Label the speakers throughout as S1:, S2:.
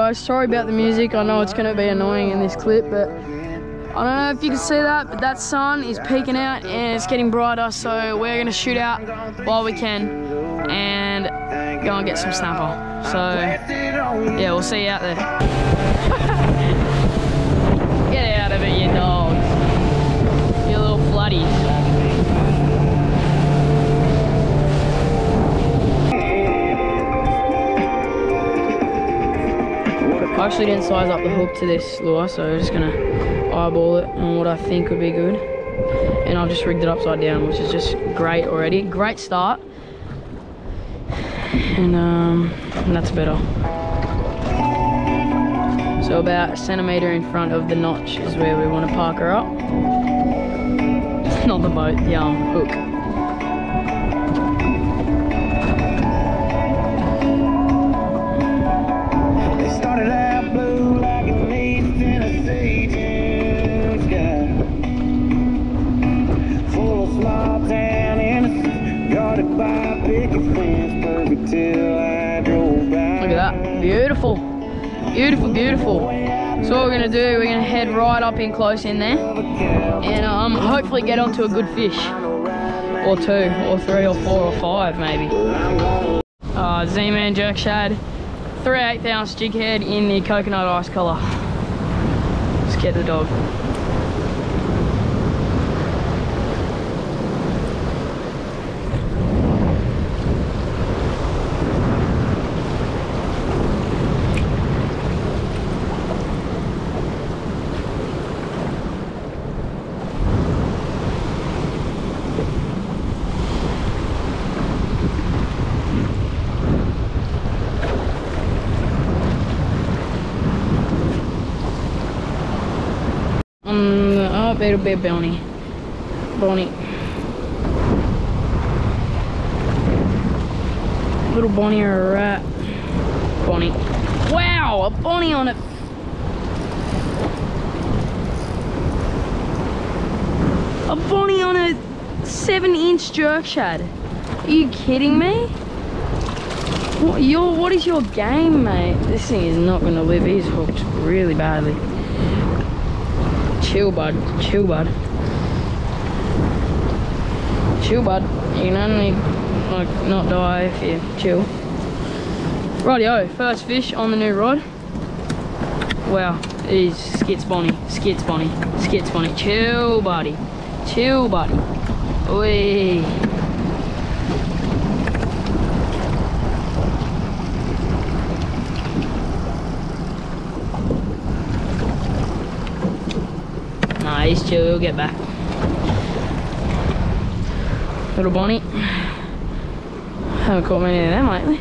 S1: guys, sorry about the music. I know it's going to be annoying in this clip, but I don't know if you can see that, but that sun is peeking out and it's getting brighter, so we're going to shoot out while we can and go and get some snapper. So yeah, we'll see you out there. Get out of it, you dogs. You little floodies. I actually didn't size up the hook to this lure, so I'm just gonna eyeball it on what I think would be good. And I've just rigged it upside down, which is just great already. Great start. And that's better. So about a centimetre in front of the notch is where we want to park her up. Not the boat, the hook. Look at that, beautiful, beautiful, beautiful. So what we're gonna do, we're gonna head right up in close in there and hopefully get onto a good fish, or 2, or 3, or 4, or 5 maybe. Z-Man jerk shad, 3/8 ounce jig head in the coconut ice colour. Let's get the dog. It'll be a Bonnie. Little Bonnie or a rat. Bonnie. Wow, a Bonnie on it. A Bonnie on a 7-inch jerk shad. Are you kidding me? What is your game, mate? This thing is not going to live. He's hooked really badly. Chill, bud. Chill, bud. Chill, bud. You can only not die if you chill. Rightio, first fish on the new rod. Wow, it is skits Bonnie. Skits Bonnie. Skits Bonnie. Chill, buddy. Chill, buddy. Oi. He's chill, he'll get back. Little Bonnie. Haven't caught many of them lately.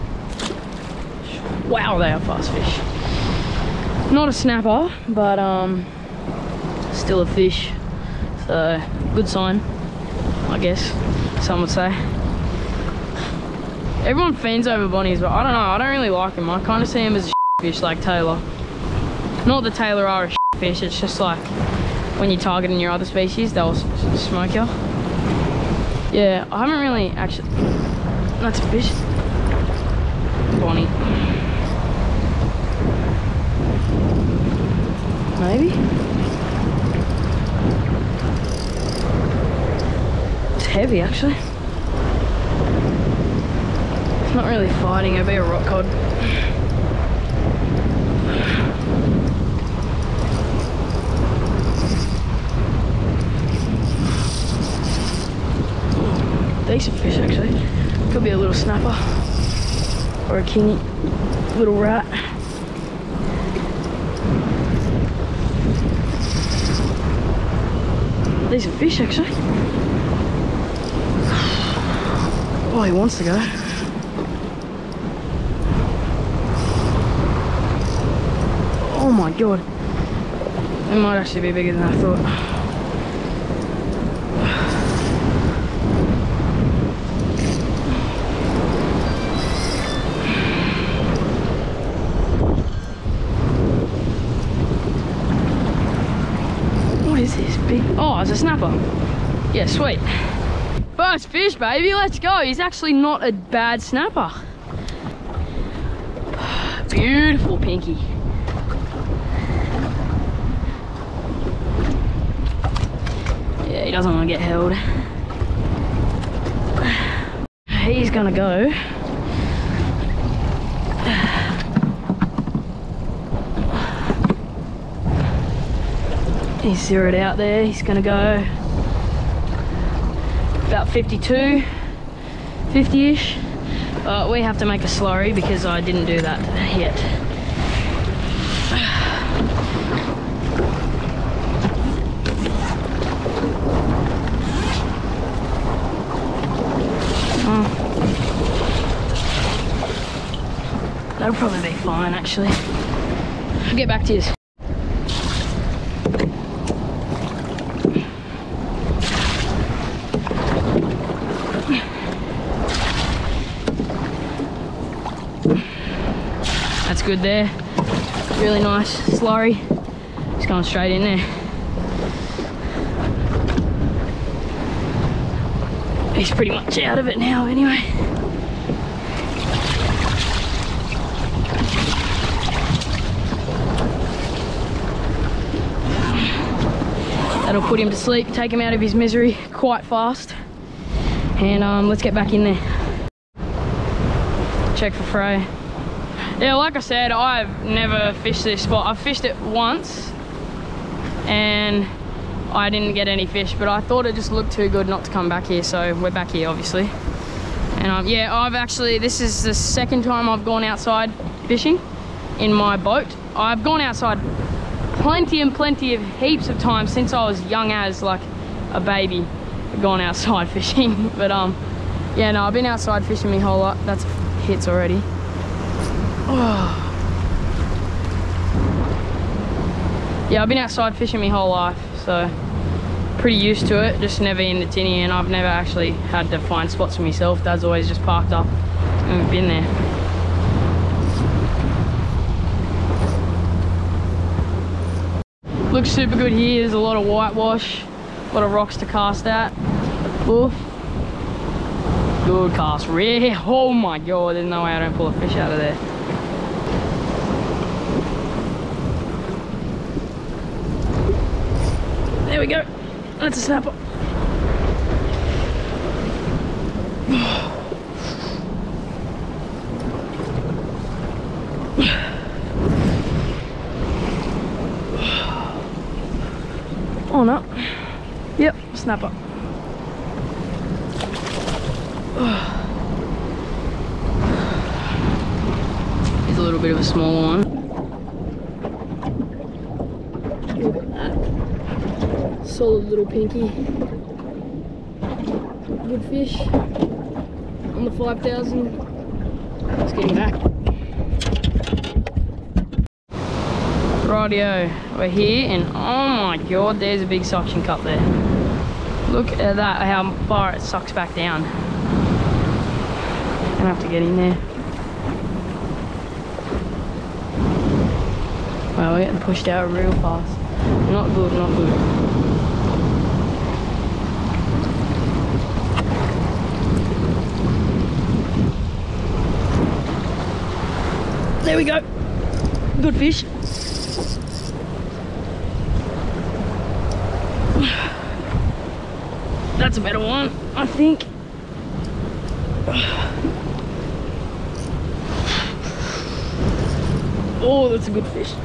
S1: Wow, they are fast fish. Not a snapper, but still a fish. So, good sign, I guess, some would say. Everyone fiends over Bonnies, but I don't know, I don't really like them. I kind of see them as a fish like Taylor. Not that Taylor are a fish, it's just like, when you're targeting your other species, they'll smoke you. Yeah, I haven't really actually... That's a fish. Bonnie. Maybe? It's heavy, actually. It's not really fighting, it'll be a rock cod. Decent fish, actually. Could be a little snapper or a kingy little rat. Decent fish, actually. Oh, he wants to go. Oh my god. It might actually be bigger than I thought. What is this big? Oh, it's a snapper. Yeah, sweet. First fish, baby, let's go. He's actually not a bad snapper. Beautiful pinky. Yeah, he doesn't want to get held. He's gonna go. He's zeroed out there. He's gonna go about 52, 50-ish. We have to make a slurry because I didn't do that yet. That'll probably be fine, actually. I'll get back to you. That's good there. Really nice slurry. Just going straight in there. He's pretty much out of it now anyway. That'll put him to sleep, take him out of his misery quite fast. And let's get back in there. Check for fray. Yeah, like I said, I've never fished this spot. I've fished it once and I didn't get any fish, but I thought it just looked too good not to come back here, so we're back here obviously. And yeah, I've actually, this is the second time I've gone outside fishing in my boat. I've gone outside plenty of heaps of times since I was young as like a baby. I've gone outside fishing, but yeah, no, I've been outside fishing my whole life. That's hits already. Oh. Yeah, I've been outside fishing my whole life, so pretty used to it, just never in the tinny, and I've never actually had to find spots for myself. Dad's always just parked up and we've been there. Looks super good here. There's a lot of whitewash, a lot of rocks to cast at. Ooh. Good cast. Oh my god, there's no way I don't pull a fish out of there. There we go. That's a snapper. Oh no. Yep, snapper. He's a little bit of a small one. Look at that. Solid little pinky. Good fish. On the 5,000. Let's get him back. Rightio, we're here and oh my god, there's a big suction cup there. Look at that, how far it sucks back down. Gonna have to get in there. Wow, we're getting pushed out real fast. Not good, not good. There we go. Good fish. That's a better one, I think. Oh, that's a good fish.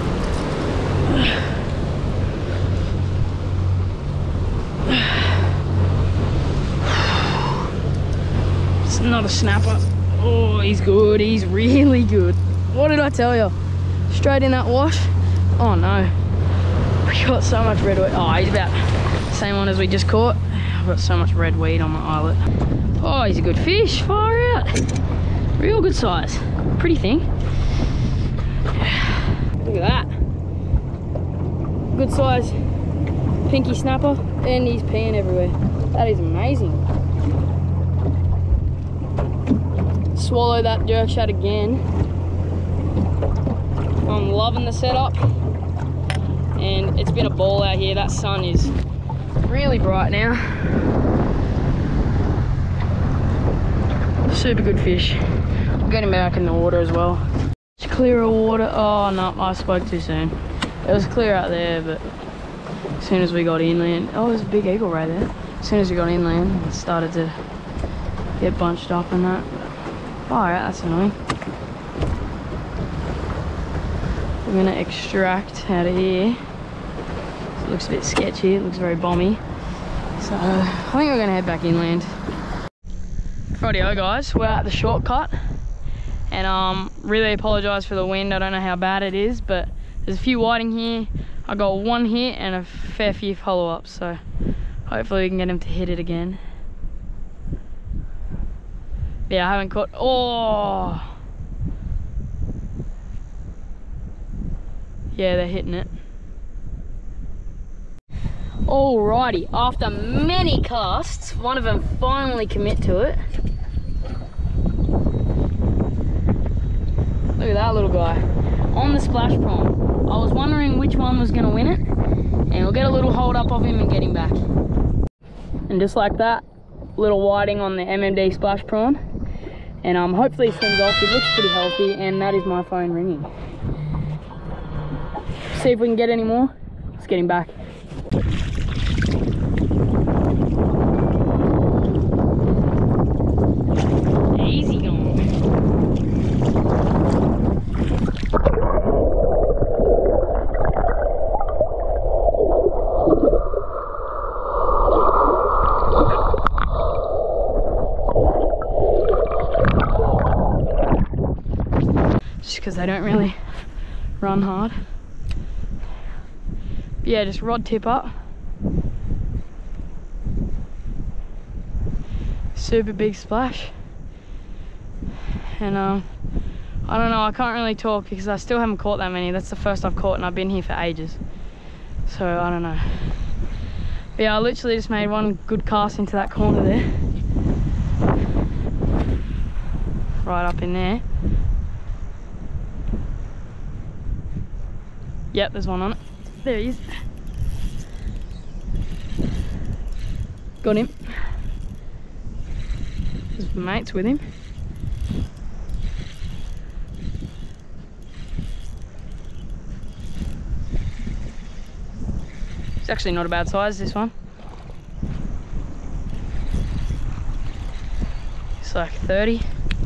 S1: It's not a snapper. Oh, he's good. He's really good. What did I tell you? Straight in that wash. Oh no. We got so much red weed. Oh, he's about the same one as we just caught. I've got so much red weed on my eyelet. Oh, he's a good fish. Far out. Real good size. Pretty thing. Look at that. Good size pinky snapper, and he's peeing everywhere. That is amazing. Swallow that jerk shad again. I'm loving the setup, and it's been a ball out here. That sun is really bright now. Super good fish. We'll get him back in the water as well. clear of water. Oh no, I spoke too soon. It was clear out there, but as soon as we got inland, oh, there's a big eagle right there. As soon as we got inland, it started to get bunched up and that. Alright, that's annoying. We're gonna extract out of here. It looks a bit sketchy, it looks very bomby. So I think we're gonna head back inland. Rightio guys, we're at the shortcut. And really apologise for the wind. I don't know how bad it is, but there's a few whiting here. I got one hit and a fair few follow-ups, so hopefully we can get him to hit it again. Yeah, I haven't caught. Oh, yeah, they're hitting it. Alrighty, after many casts, one of them finally commit to it. Look at that little guy on the splash prawn. I was wondering which one was going to win it, and we'll get a little hold up of him and get him back. And just like that, little whiting on the MMD splash prawn, and hopefully he swims off. He looks pretty healthy, and that is my phone ringing. See if we can get any more. Let's get him back. Easy going. Just because they don't really run hard. But yeah, just rod tip up. Super big splash. And I don't know, I can't really talk because I still haven't caught that many. That's the first I've caught and I've been here for ages. So I don't know. But yeah, I literally just made one good cast into that corner there. Right up in there. Yep, there's one on it. There he is. Got him. His mate's with him. It's actually not a bad size, this one. It's like 30.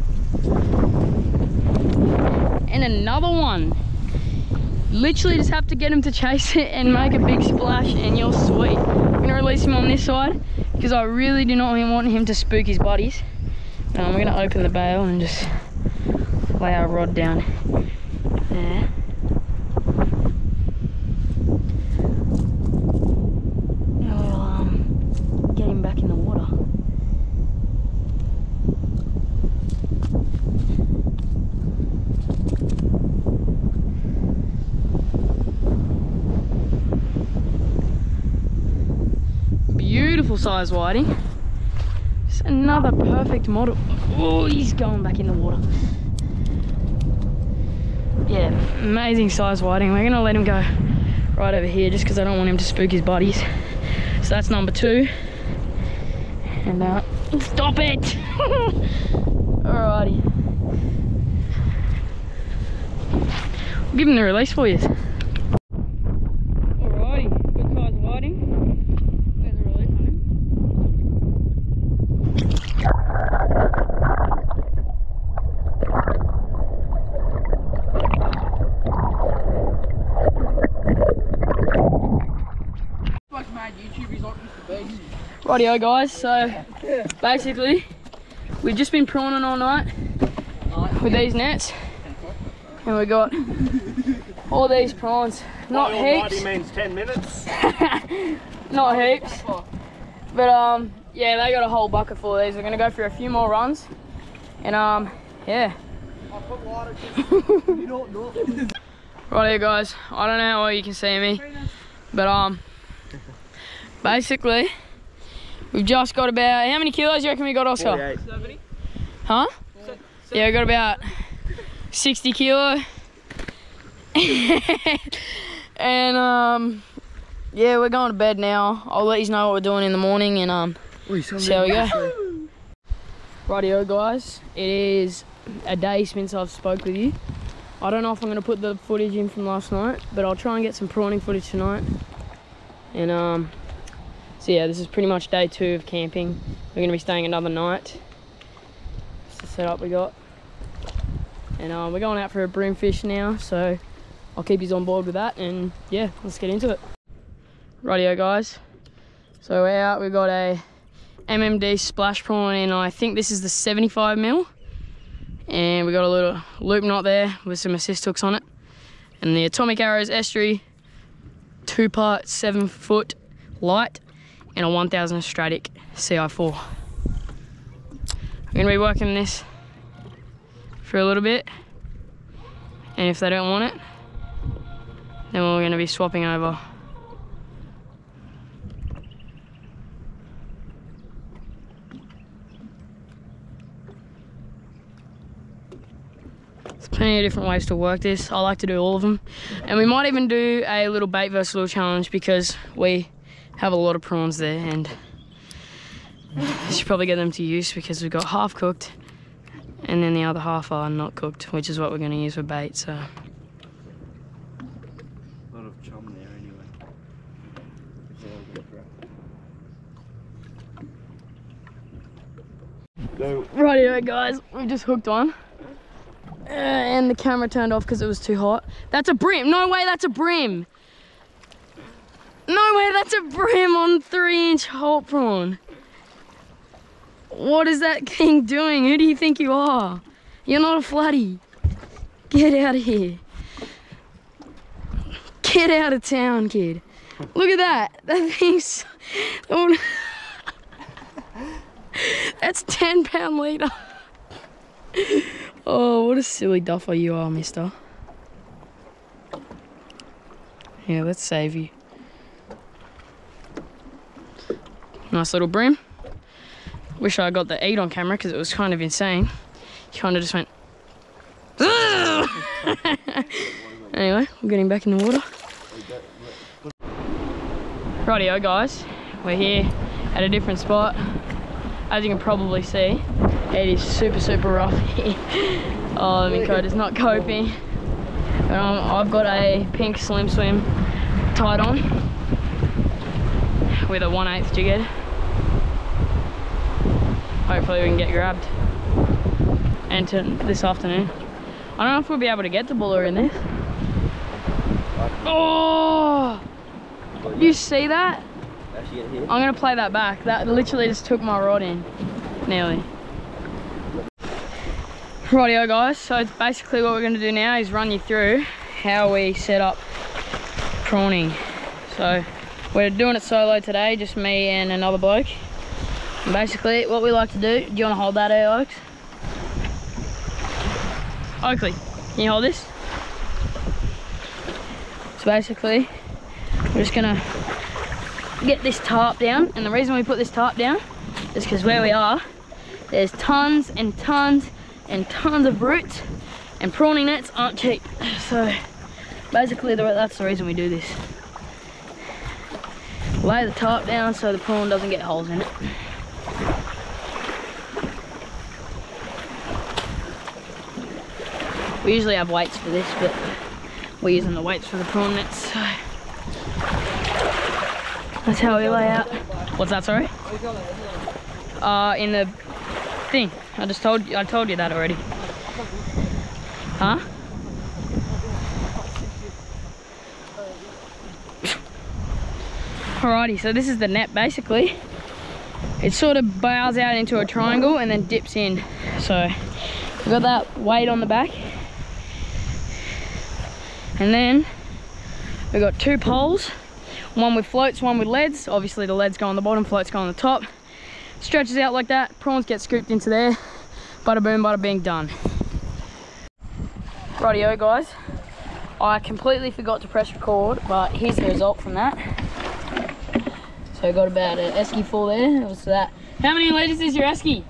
S1: And another one. Literally just have to get him to chase it and make a big splash and you're sweet. I'm gonna release him on this side because I really do not want him to spook his buddies. We're gonna open the bail and just lay our rod down there. We'll get him back in the water. Beautiful size whiting. Just another perfect model. Oh, he's going back in the water. Yeah, amazing size whiting. We're gonna let him go right over here just because I don't want him to spook his buddies. So that's number 2. And stop it! Alrighty. I'll give him the release for you. Rightio guys, so basically we've just been prawning all night with these nets and we got all these prawns. Not heaps.
S2: Means 10 minutes.
S1: Not heaps. But yeah, they got a whole bucket full of these. We're gonna go for a few more runs and yeah.
S2: I'll put water you don't know.
S1: Rightio guys, I don't know how well you can see me, but basically we've just got about, how many kilos do you reckon we got, Oscar?
S2: 48.
S3: 70.
S1: Huh? Yeah, we got about 60 kilo. And yeah, we're going to bed now. I'll let you know what we're doing in the morning and see how we go. Rightio guys, it is a day since I've spoke with you. I don't know if I'm going to put the footage in from last night, but I'll try and get some prawning footage tonight. And so yeah, this is pretty much day 2 of camping. We're going to be staying another night. That's the setup we got. And we're going out for a bream fish now, so I'll keep you on board with that. And yeah, let's get into it. Rightio guys, so we're out. We've got a MMD splash prawn, and I think this is the 75mm. And we got a little loop knot there with some assist hooks on it. And the Atomic Arrows estuary, 2-part 7-foot light, and a 1000 stradic CI4. We're gonna be working this for a little bit, and if they don't want it, then we're gonna be swapping over. Plenty of different ways to work this. I like to do all of them, and we might even do a little bait versus little challenge because we have a lot of prawns there, and I should probably get them to use because we've got half cooked and then the other half are not cooked, which is what we're going to use for bait. So
S3: a lot of chum there anyway.
S1: Rightio guys, we just hooked on. And the camera turned off because it was too hot. That's a bream. No way that's a bream. No way that's a bream on 3-inch whole prawn. What is that thing doing? Who do you think you are? You're not a flatty. Get out of here. Get out of town, kid. Look at that. That thing's... Oh, that's 10-pound leader. Oh, what a silly duffer you are, mister. Yeah, let's save you. Nice little bream. Wish I got the eat on camera because it was kind of insane. He kind of just went... Anyway, we're getting back in the water. Rightio guys, we're here at a different spot. As you can probably see, it is super rough here. Oh, my coat is not coping. But I've got a pink slim swim tied on with a 1/8 jig head. Hopefully we can get grabbed. And this afternoon. I don't know if we'll be able to get the buller in this. Oh! You see that? I'm gonna play that back. That literally just took my rod in. Nearly. Rightio guys, so basically what we're going to do now is run you through how we set up prawning. So we're doing it solo today, just me and another bloke. And basically what we like to do, you want to hold that there, Oaks? Oakley, can you hold this? So basically we're just going to get this tarp down, and the reason we put this tarp down is because where we are, there's tons and tons and tons of roots, and prawning nets aren't cheap. So basically that's the reason we do this. Lay the tarp down so the prawn doesn't get holes in it. We usually have weights for this, but we're using the weights for the prawn nets, so that's how we lay out. What's that, sorry? In the thing. I told you that already. Huh? Alrighty, so this is the net basically. It sort of bows out into a triangle and then dips in. So we've got that weight on the back. And then we've got 2 poles. One with floats, one with leads. Obviously the leads go on the bottom, floats go on the top. Stretches out like that, prawns get scooped into there. Bada boom, bada bing, done. Rightio guys, I completely forgot to press record, but here's the result from that. So I got about an esky full there. What's that? How many litres is your esky?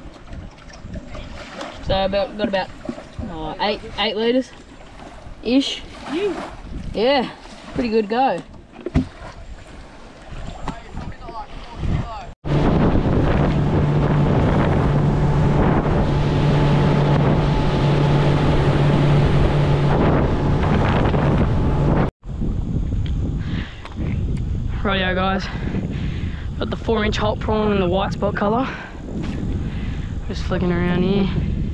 S1: So I got about 8 litres ish. Yeah, pretty good go. Rightio guys, got the 4-inch Holt prawn in the white spot colour. Just flicking around here.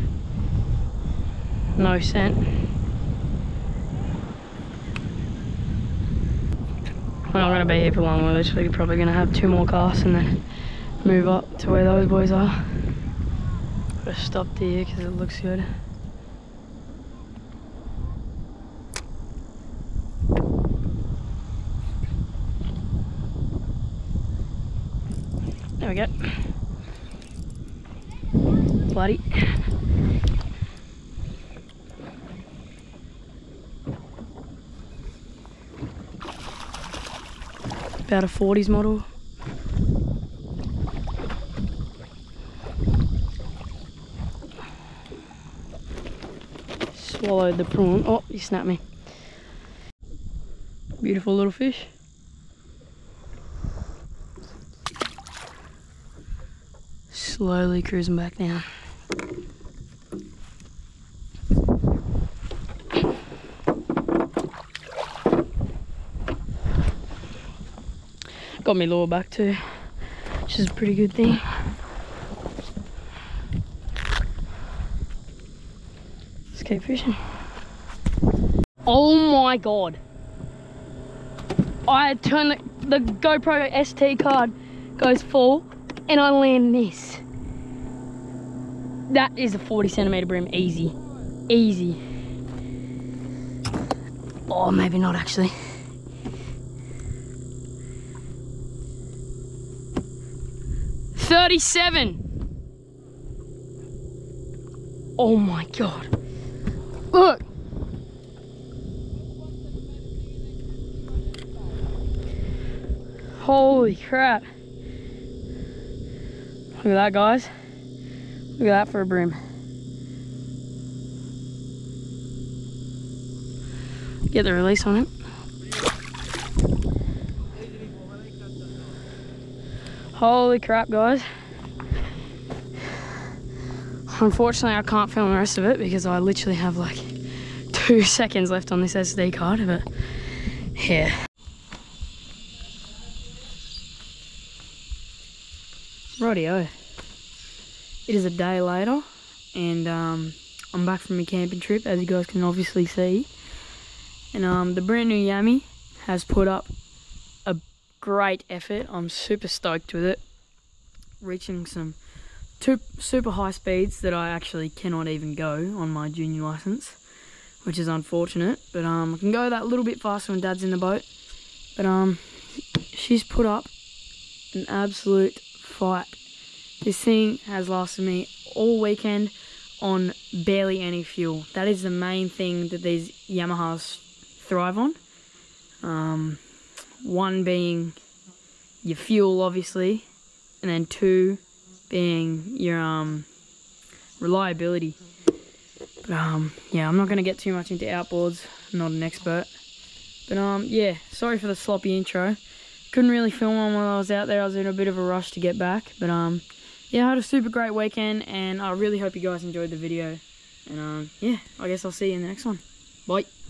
S1: No scent. We're not going to be here for long, we're literally probably going to have 2 more casts and then move up to where those boys are. Just stopped here because it looks good. There we go. Bloody. About a 40s model. Swallowed the prawn. Oh, you snapped me. Beautiful little fish. Slowly cruising back down. Got me lure back too, which is a pretty good thing. Let's keep fishing. Oh my god. I turned the GoPro ST card goes full and I land this. That is a 40 centimeter bream, easy, easy. Oh, maybe not actually. $37. Oh my god. Look. Holy crap. Look at that, guys. Look at that for a bream. Get the release on it. Holy crap, guys. Unfortunately, I can't film the rest of it because I literally have like 2 seconds left on this SD card, but yeah. Rightio. It is a day later and I'm back from my camping trip, as you guys can obviously see. And the brand new Yami has put up a great effort. I'm super stoked with it. Reaching some super high speeds that I actually cannot even go on my junior license, which is unfortunate. But I can go that little bit faster when Dad's in the boat. But she's put up an absolute fight. This thing has lasted me all weekend on barely any fuel. That is the main thing that these Yamahas thrive on. One being your fuel, obviously, and then 2 being your reliability. But yeah, I'm not going to get too much into outboards. I'm not an expert. But yeah, sorry for the sloppy intro. Couldn't really film one while I was out there. I was in a bit of a rush to get back. But yeah, I had a super great weekend, and I really hope you guys enjoyed the video. And yeah, I guess I'll see you in the next one. Bye.